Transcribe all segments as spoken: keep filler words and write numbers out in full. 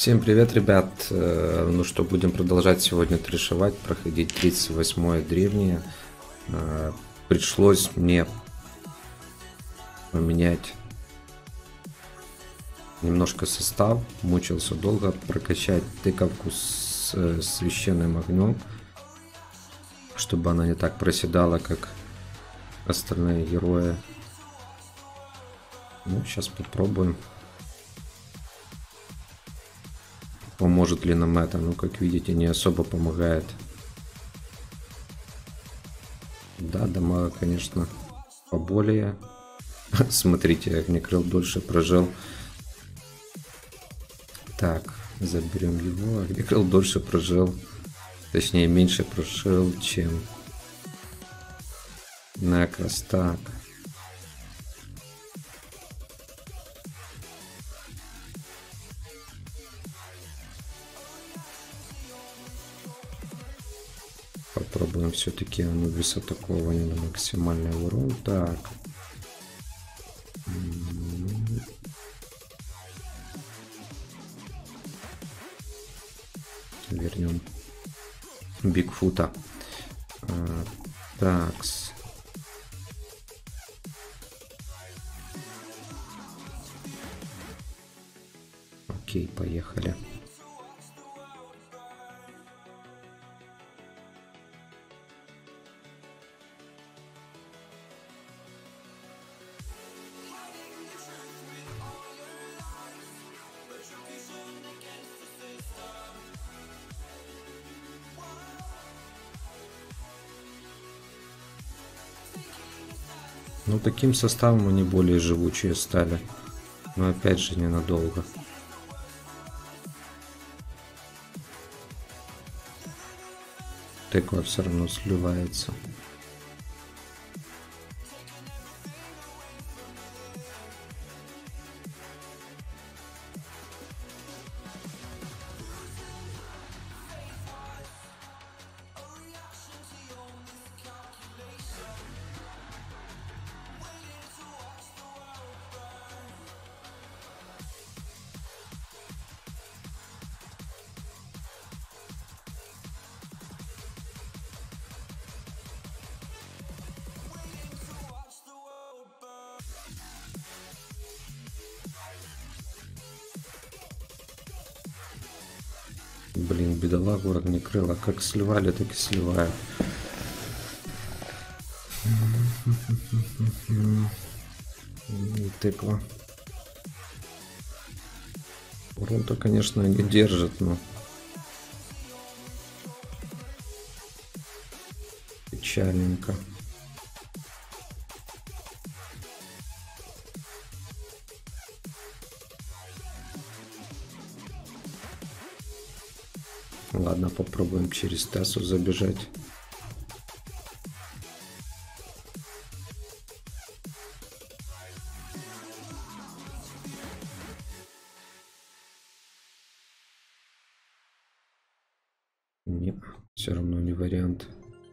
Всем привет, ребят! Ну что, будем продолжать сегодня трешевать, проходить тридцать восьмое древнее. Пришлось мне поменять немножко состав, мучился долго, прокачать тыковку с священным огнем, чтобы она не так проседала, как остальные герои. Ну, сейчас попробуем. Поможет ли нам это? Ну, как видите, не особо помогает. Да, дамага, конечно, поболее. Смотрите, Огнекрыл дольше прожил. Так, заберем его. Огнекрыл дольше прожил. Точнее, меньше прожил, чем Некрос. Так. Попробуем все-таки Анубис атакования на максимальный урон. Так. Вернем Бигфута. А, такс. Окей, поехали. Ну, таким составом они более живучие стали. Но опять же ненадолго. Тыква все равно сливается. Блин, бедолагу Огнекрыла. Как сливали, так и сливают. И тыква. Урон-то, конечно, не держит, но печальненько. Ладно, попробуем через Тессу забежать. Нет, все равно не вариант.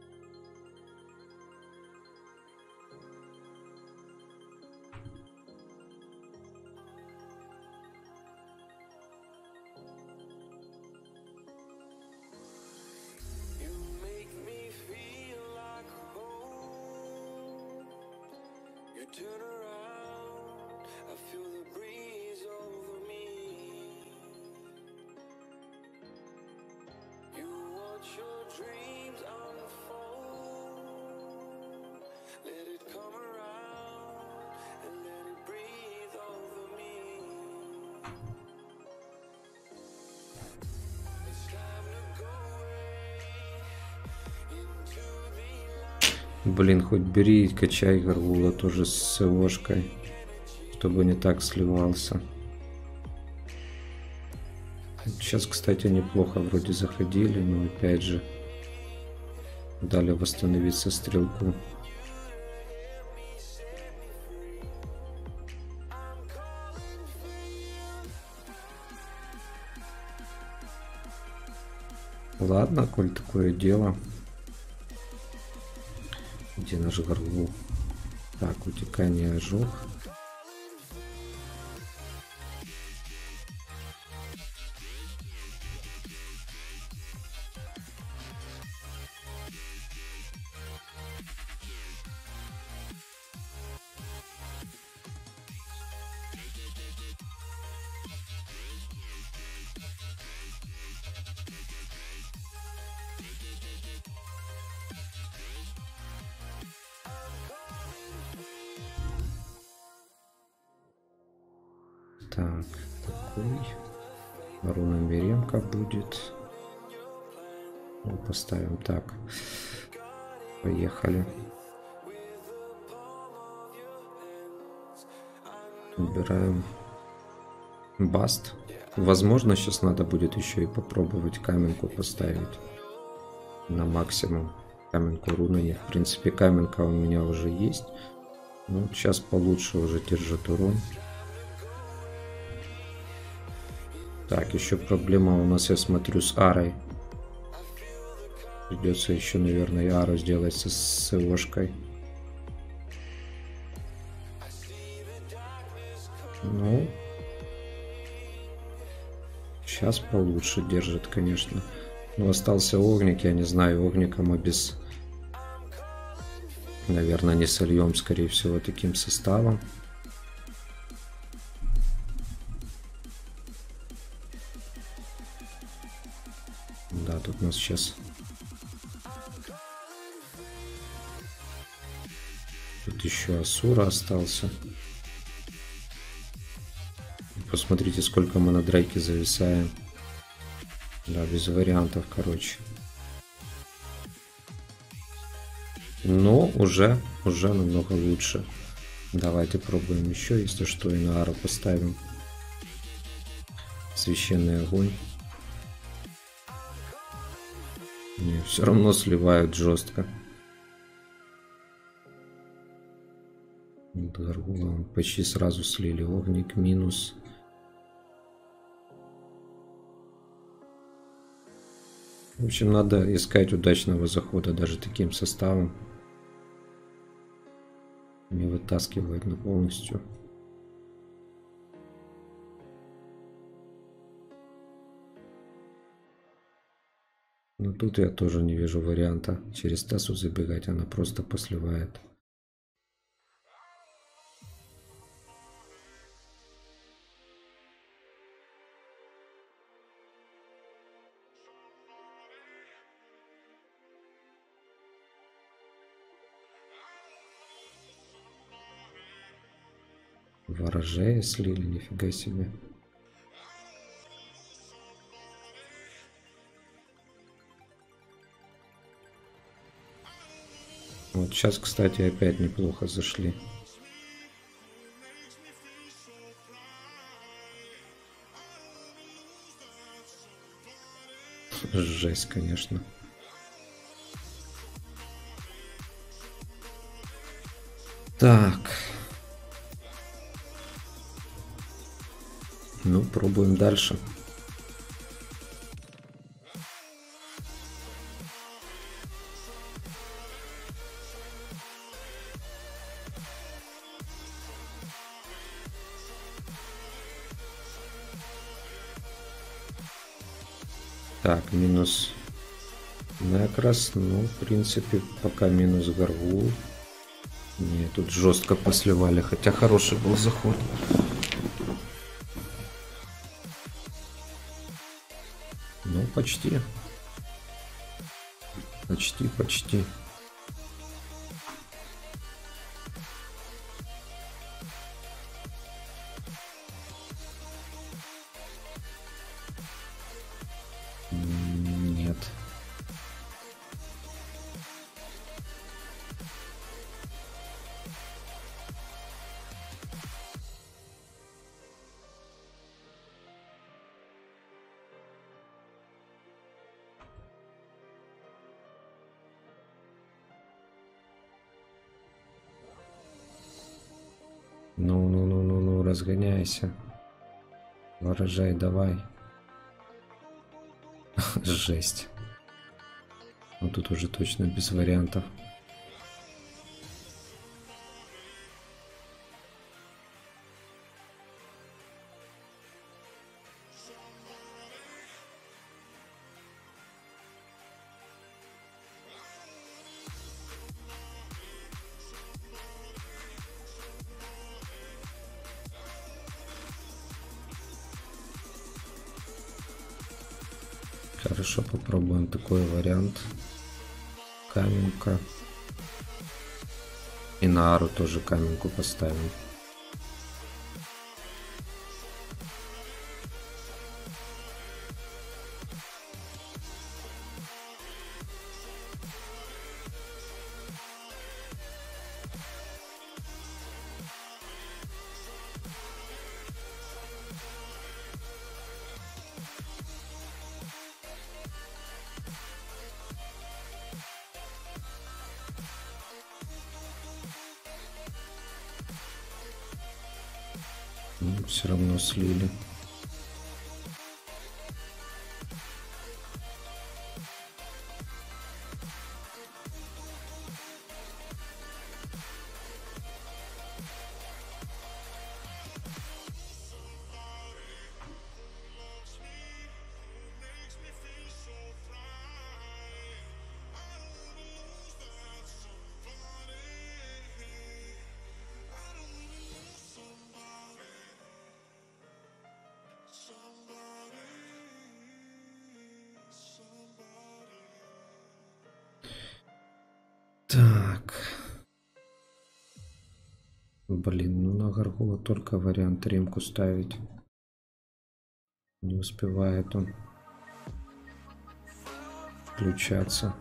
Turn around, I feel the breeze over me. You watch your dreams unfold. Let it come around and let it breathe over me. It's time to go away into the light. Блин, хоть бери и качай Гаргула тоже с ЭОшкой, чтобы не так сливался. Сейчас, кстати, неплохо вроде заходили, но опять же дали восстановиться стрелку. Ладно, коль такое дело. Где наш Гаргул? Так, утекание, ожог. Так, такой. Руна Миренко будет. Ну, поставим так. Поехали. Убираем баст. Возможно, сейчас надо будет еще и попробовать каменку поставить на максимум. Каменку руны. В принципе, каменка у меня уже есть. Ну, сейчас получше уже держит урон. Так, еще проблема у нас, я смотрю, с арой. Придется еще, наверное, ару сделать с СОшкой. Ну, сейчас получше держит, конечно. Но остался огник, я не знаю, огника мы без... Наверное, не сольем, скорее всего, таким составом. Да, тут у нас сейчас... Тут еще Асура остался. Посмотрите, сколько мы на дрейке зависаем. Да, без вариантов, короче. Но уже, уже намного лучше. Давайте пробуем еще, если что, и на ару поставим. Священный огонь. Не, все равно сливают жестко. Гаргула почти сразу слили. Огник минус. В общем, надо искать удачного захода даже таким составом. Не вытаскивает на полностью. Но тут я тоже не вижу варианта через Тасу забегать, она просто посливает. Ворожея слили, нифига себе. Вот сейчас, кстати, опять неплохо зашли. Жесть, конечно. Так. Ну, пробуем дальше. Так, минус Некрас. Ну, в принципе, пока минус Гаргул. Не, тут жестко посливали, хотя хороший был заход. Ну, почти. Почти, почти. Нет. Ну, ну, ну, ну, ну, разгоняйся. Ворожай, давай. Жесть. Ну тут уже точно без вариантов. Хорошо, попробуем такой вариант. Каменка. И на ару тоже каменку поставим. Все равно слили. Так. Блин, ну на Гаргула только вариант ремку ставить. Не успевает он включаться.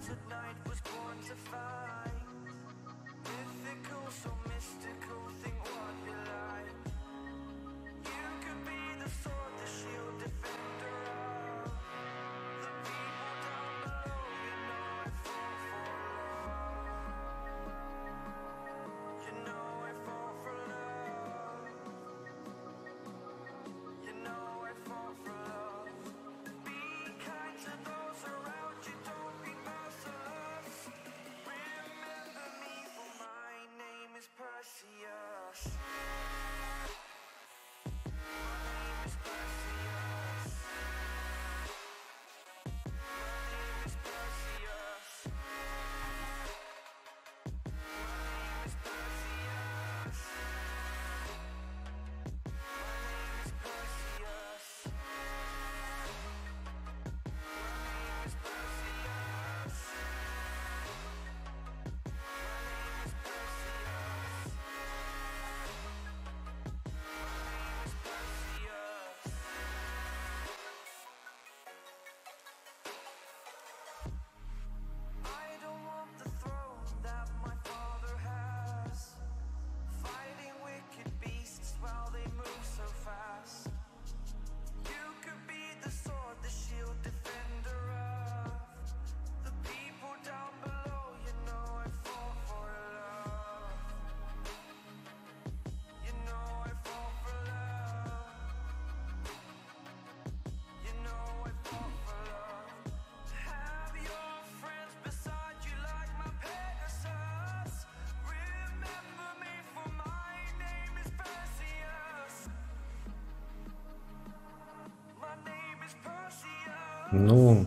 Ну,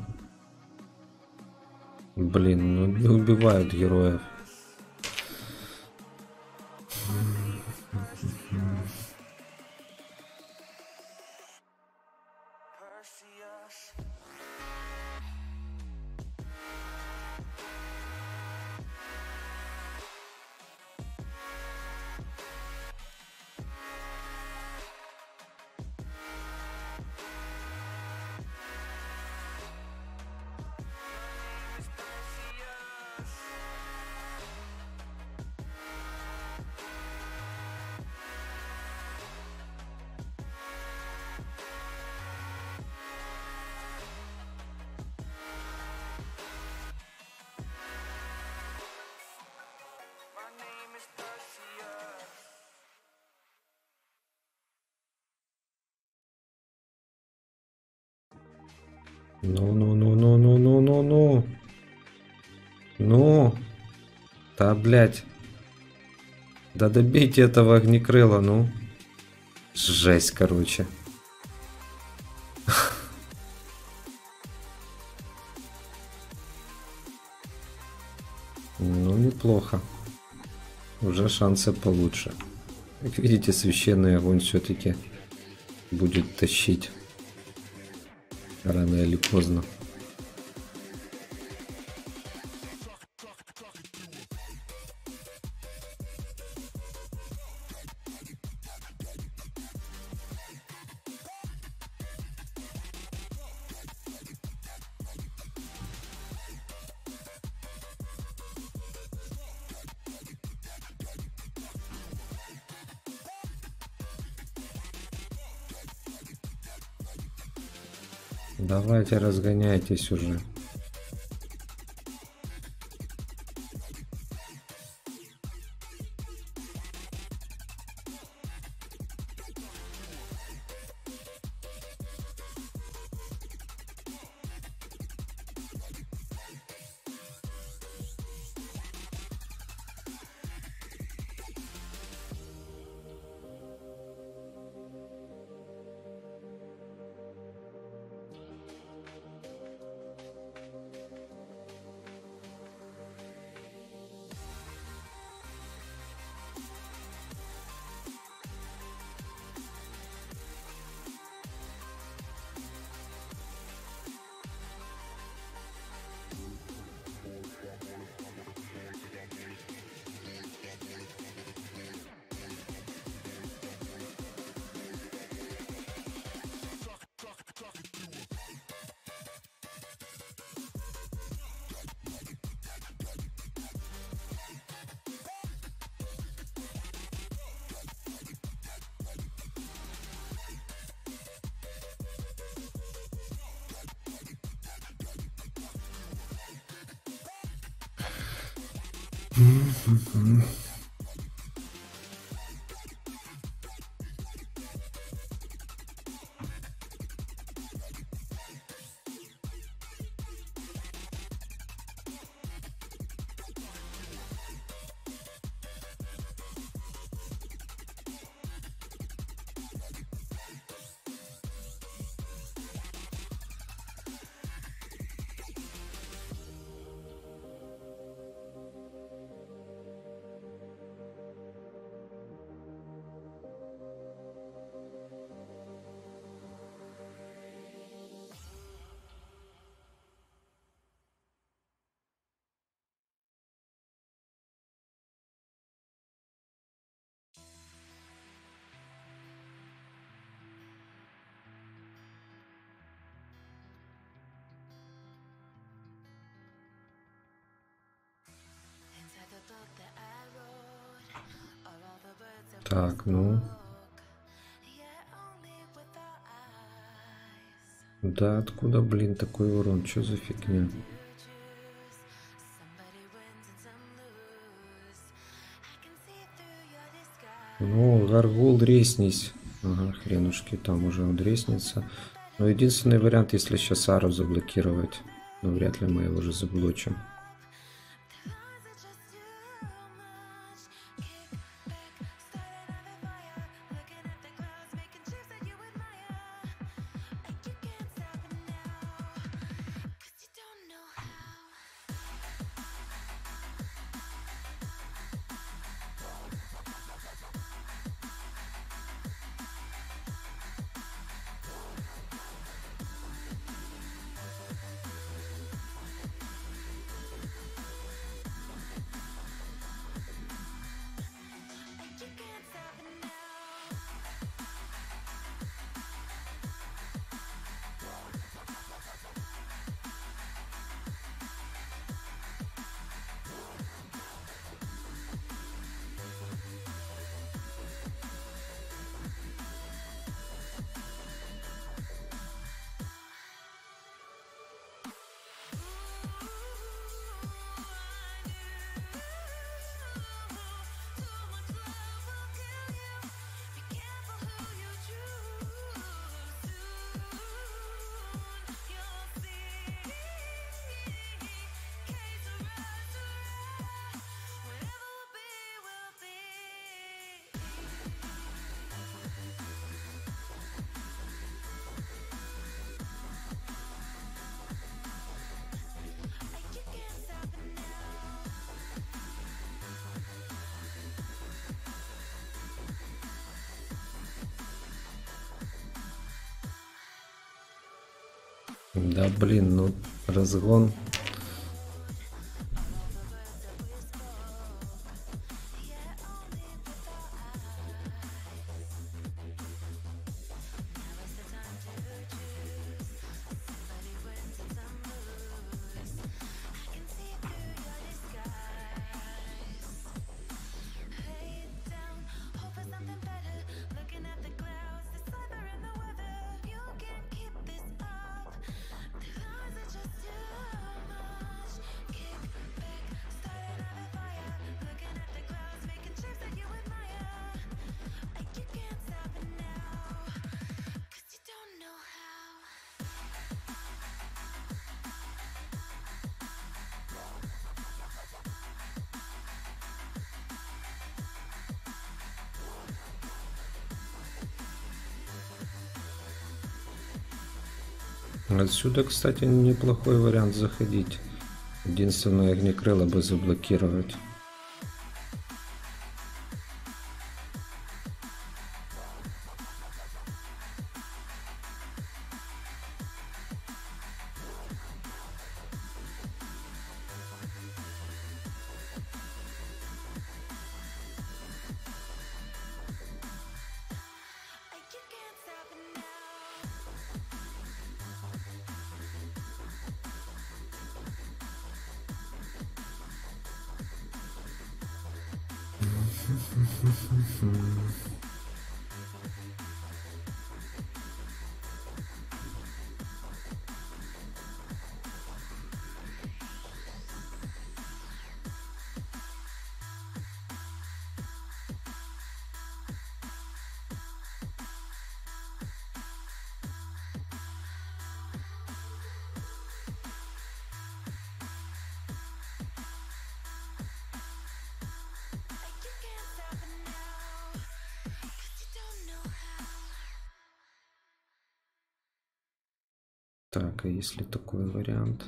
блин, ну не убивают героев. Ну, ну, ну, ну, ну, ну, ну, ну. Ну. Да, блядь. Да добейте этого огнекрыла, ну. Жесть, короче. Ну, неплохо. Уже шансы получше. Как видите, священный огонь все-таки будет тащить. Рано или поздно. Давайте разгоняйтесь уже. Так, ну. Да, откуда, блин, такой урон? Что за фигня? Ну, Гаргул, резнись. Ага, хренушки, там уже он резнится. Но единственный вариант, если сейчас Ару заблокировать. Но вряд ли мы его уже заблочим. Да, блин, ну разгон. Отсюда, кстати, неплохой вариант заходить. Единственное, огнекрыло бы заблокировать. Так, а если такой вариант?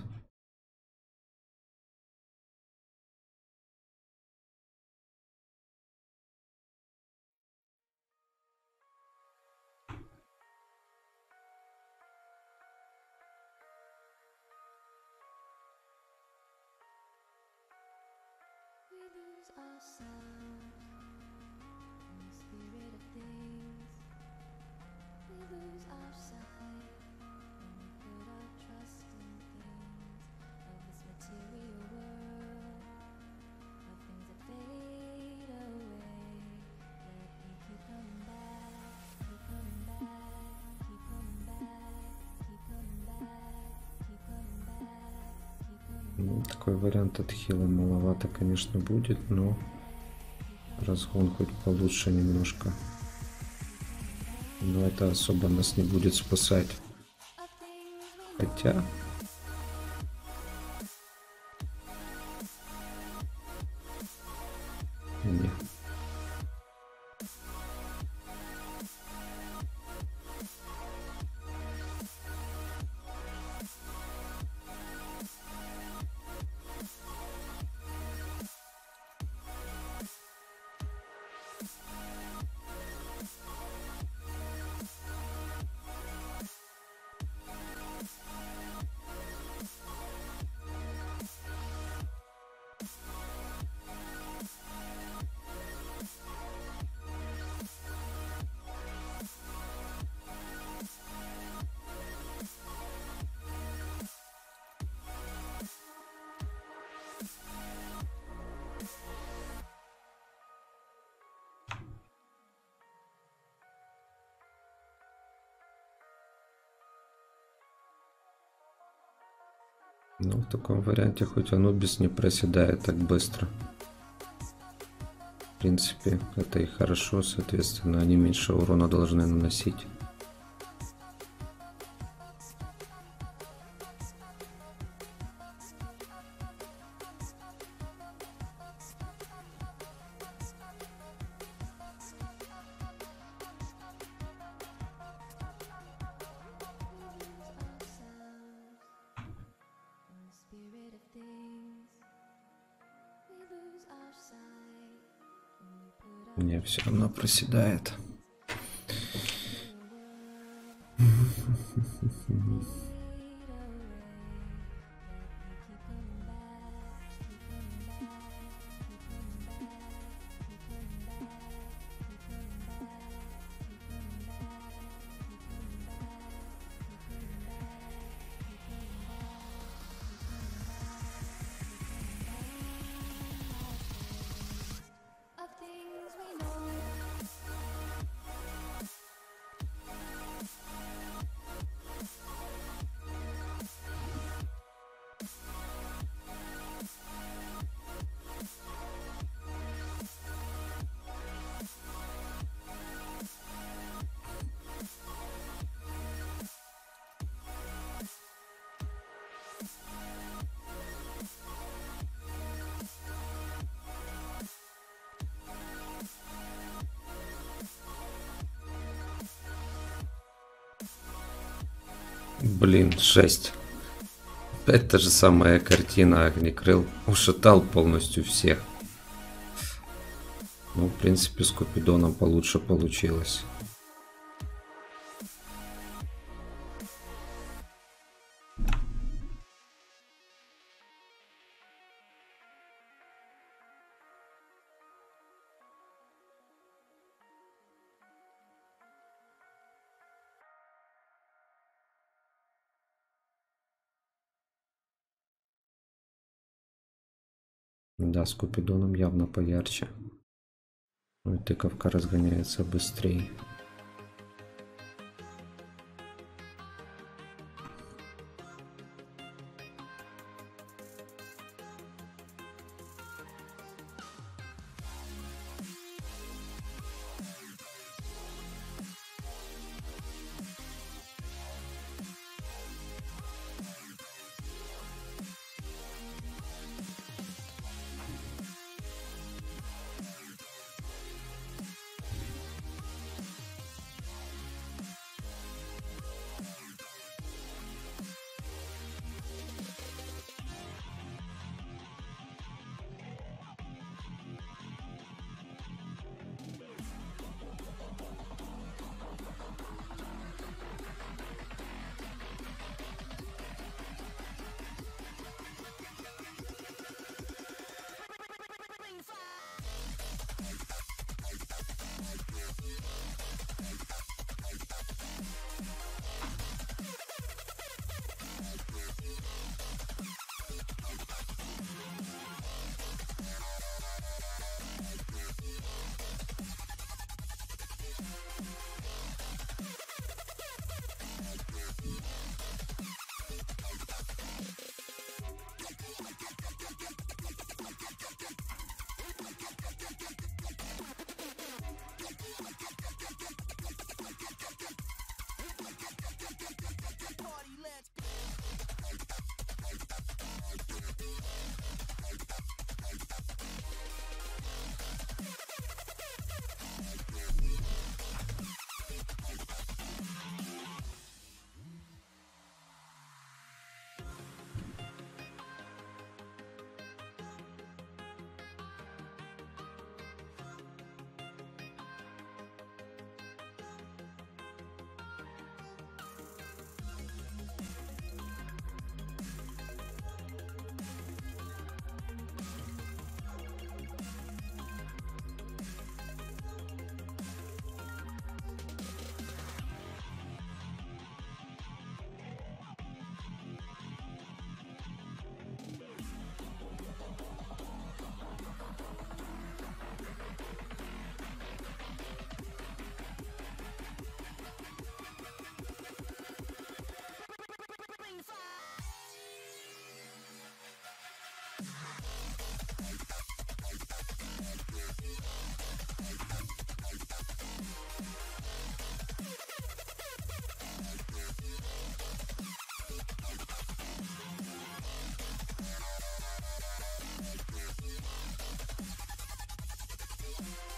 Ну, такой вариант отхила маловато, конечно, будет, но разгон хоть получше немножко. Но это особо нас не будет спасать. Хотя... Не. Ну, в таком варианте хоть Анубис не проседает так быстро. В принципе, это и хорошо, соответственно, они меньше урона должны наносить. Мне все равно проседает. Блин, шесть. Опять та же самая картина. Огнекрыл ушатал полностью всех. Ну, в принципе, с Купидоном получше получилось. Да, с Купидоном явно поярче. Ну и тыковка разгоняется быстрее.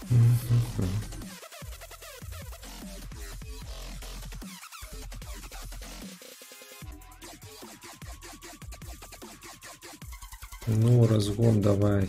Ну, разгон давай.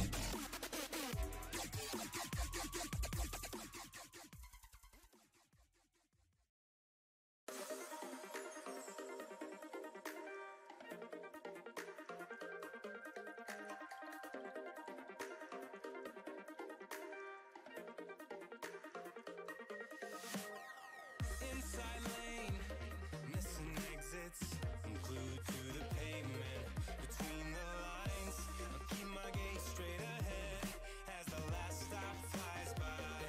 Inside lane, missing exits. I'm glued to the pavement, between the lines. I'll keep my gaze straight ahead as the last stop flies by.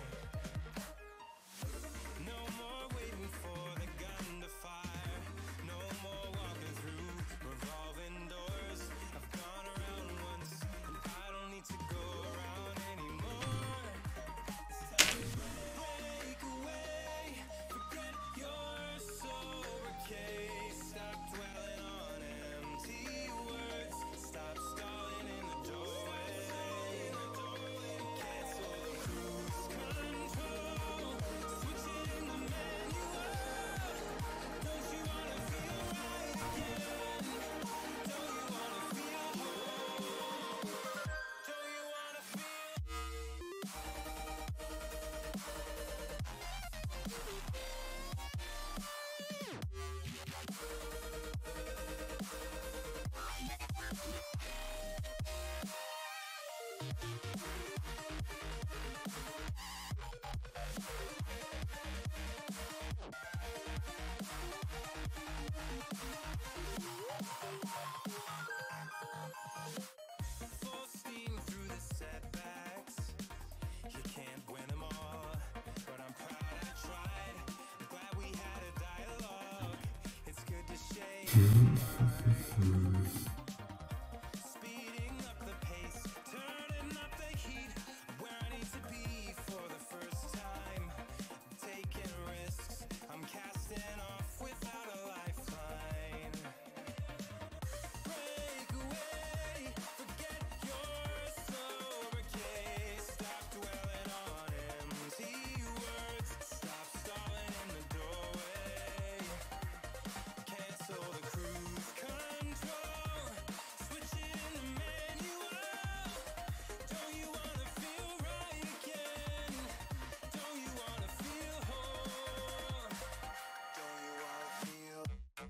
No more waiting for the gun to fire. No more walking through revolving doors. I've gone around once, and I don't need to go around anymore. Break away, forget your sober case. Stop dwelling on empty words. Stop stalling in the doorway. Cancel the cruise control. Switch it in the manual. Don't you wanna feel right again? Don't you wanna feel whole? Don't you wanna feel? Full steam through the setbacks. You can't win them all, but I'm proud I tried. I'm glad we had a dialogue. It's good to shake your mind. Speeding up the pace, turning up the heat. Where I need to be for the first time. Taking risks, I'm casting off without a lifeline. Break away, forget your sober case. Stop dwelling on empty words. Stop stalling in the doorway. Cancel the cruise control. Switch it in the manual. Don't you wanna feel right again? Don't you wanna feel whole? Don't you wanna feel?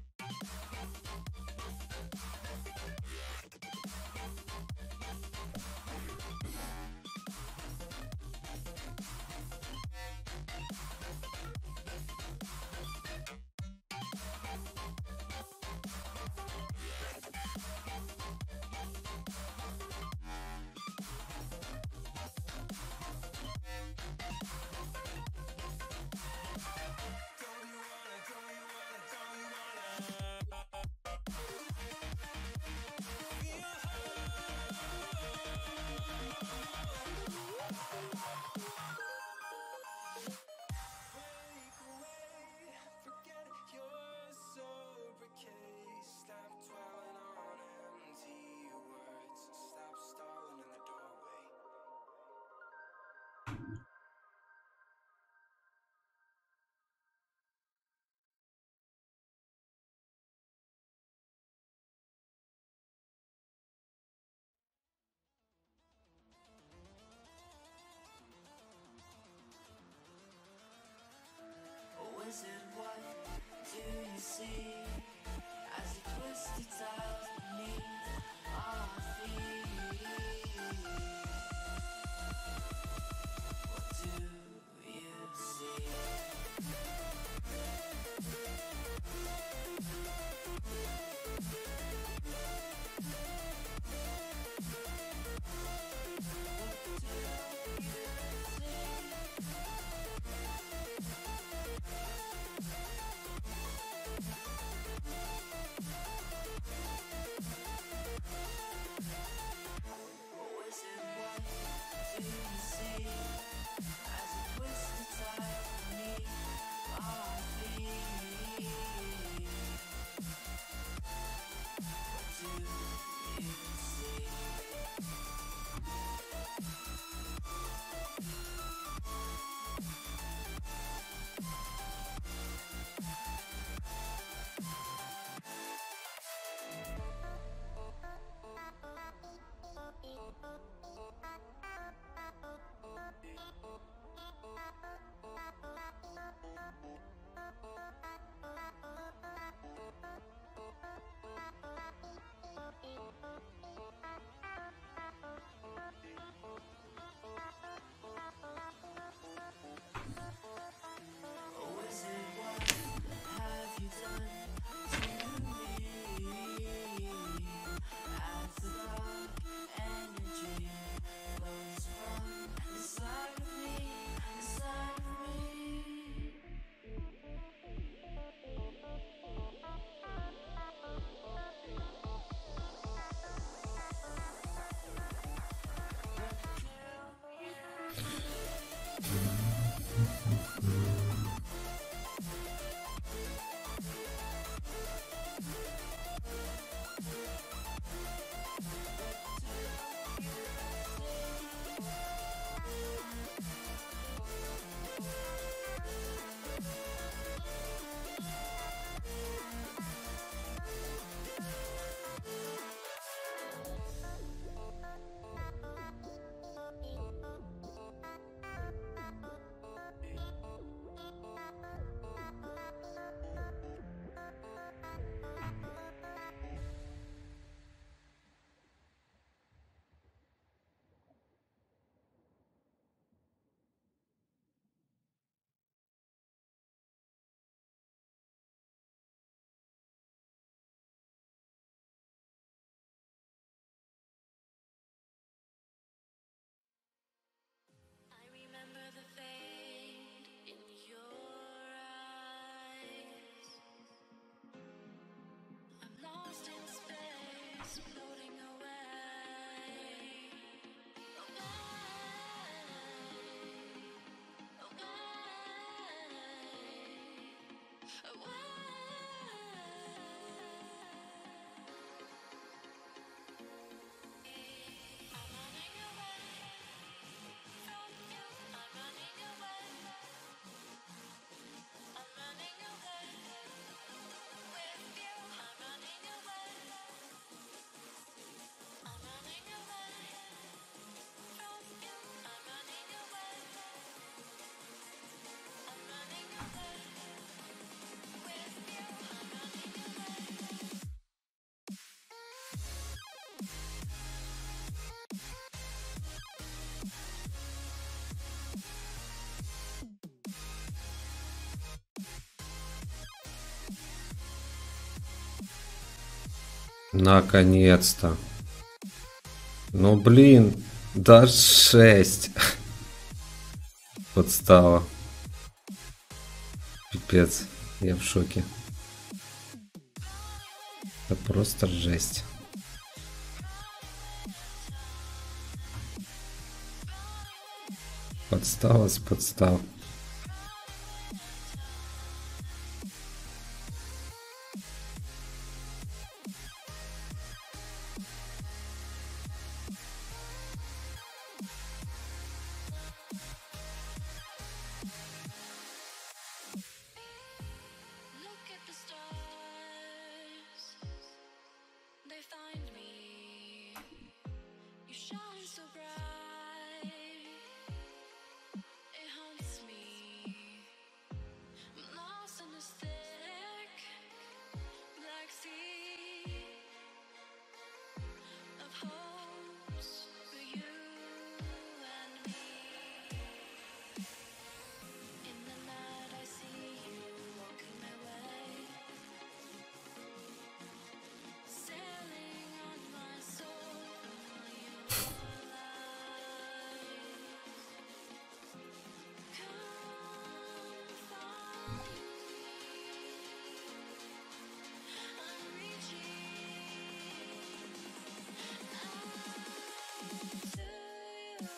Don't you wanna, don't you wanna, don't you wanna feel Break away, forget your sober case. Stop dwelling on empty words. Stop stalling in the doorway. Wizard, what do you see as you twist the tiles beneath our feet? What do you see? Wizard, what do you see? Наконец-то. Ну блин, да шесть. Подстава. Пипец, я в шоке. Это просто жесть. Подстава с подстав. Look at the stars, they find me. You shine so bright, it haunts me. I'm lost in this thick black sea of hopes for you and me. In the night I see you walking my way, sailing on my soul for your light. Come find me, I'm reaching out to you.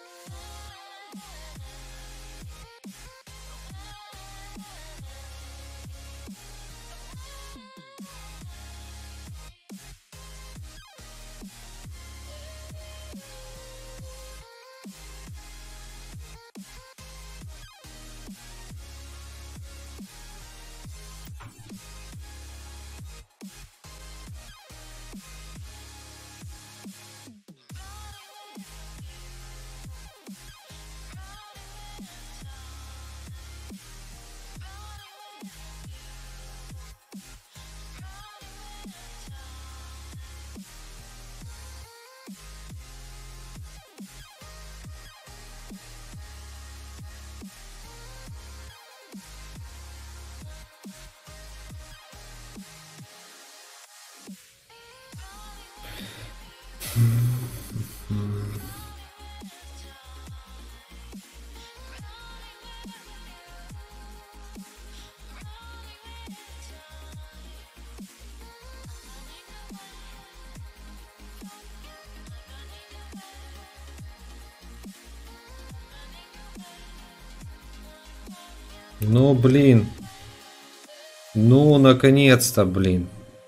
Ну блин. Ну наконец-то, блин.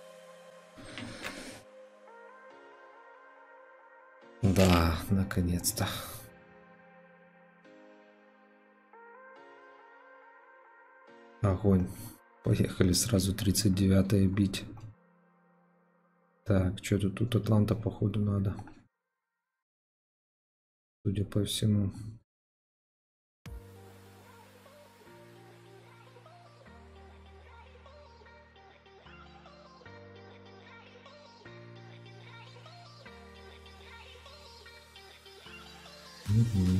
Да, наконец-то. Огонь. Поехали сразу тридцать девятое бить. Так, что-то тут Атланта походу надо. Судя по всему. Угу.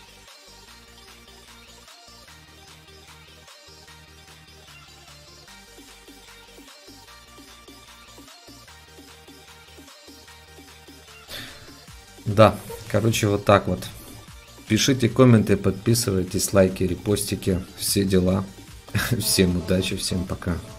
Да, короче, вот так вот. Пишите комменты, подписывайтесь, лайки, репостики, все дела. Всем удачи, всем пока.